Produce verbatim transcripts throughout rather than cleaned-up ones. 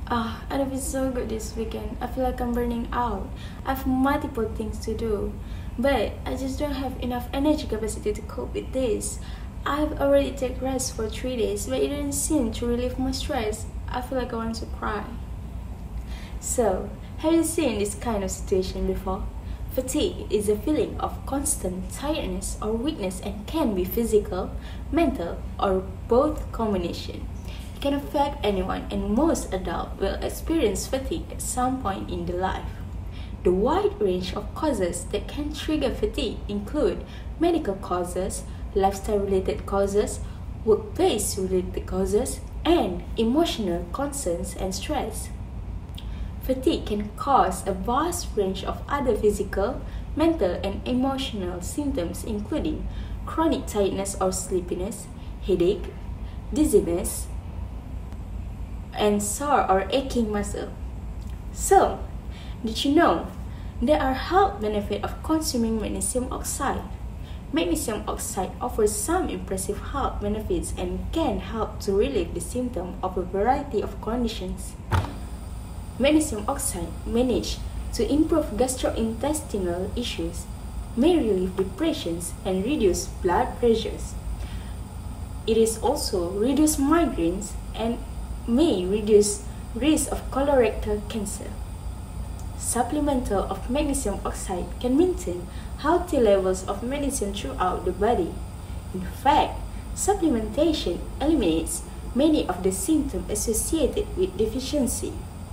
Ah, I feel so good this weekend. I feel like I'm burning out. I have multiple things to do, but I just don't have enough energy capacity to cope with this. I've already taken rest for three days, but it didn't seem to relieve my stress. I feel like I want to cry. So, have you seen this kind of situation before? Fatigue is a feeling of constant tiredness or weakness and can be physical, mental, or both combination. It can affect anyone, and most adults will experience fatigue at some point in their life. The wide range of causes that can trigger fatigue include medical causes, lifestyle-related causes, workplace-related causes, and emotional concerns and stress. Fatigue can cause a vast range of other physical, mental, and emotional symptoms including chronic tiredness or sleepiness, headache, dizziness, and sore or aching muscle. So, did you know there are health benefits of consuming magnesium oxide? Magnesium oxide offers some impressive health benefits and can help to relieve the symptoms of a variety of conditions. Magnesium oxide managed to improve gastrointestinal issues, may relieve depressions, and reduce blood pressures. It is also reduce migraines and may reduce risk of colorectal cancer. Supplemental of magnesium oxide can maintain healthy levels of magnesium throughout the body. In fact, supplementation eliminates many of the symptoms associated with deficiency.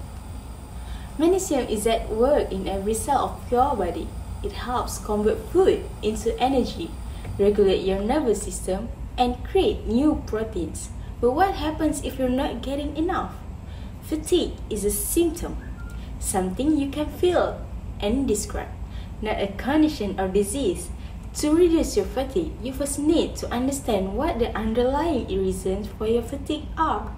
Magnesium is at work in every cell of your body. It helps convert food into energy, regulate your nervous system, and create new proteins. But what happens if you're not getting enough? Fatigue is a symptom, something you can feel and describe, not a condition or disease. To reduce your fatigue, you first need to understand what the underlying reasons for your fatigue are.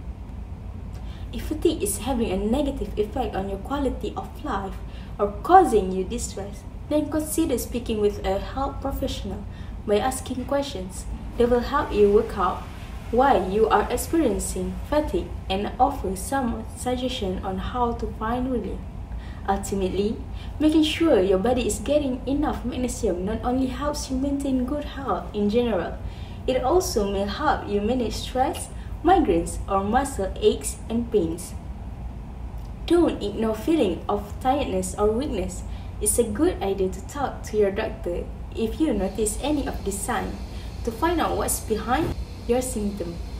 If fatigue is having a negative effect on your quality of life or causing you distress, then consider speaking with a health professional by asking questions that will help you work out why you are experiencing fatigue and offer some suggestions on how to find relief. Ultimately, making sure your body is getting enough magnesium not only helps you maintain good health in general, it also may help you manage stress, migraines, or muscle aches and pains. Don't ignore feeling of tiredness or weakness. It's a good idea to talk to your doctor if you notice any of these signs to find out what's behind your symptom.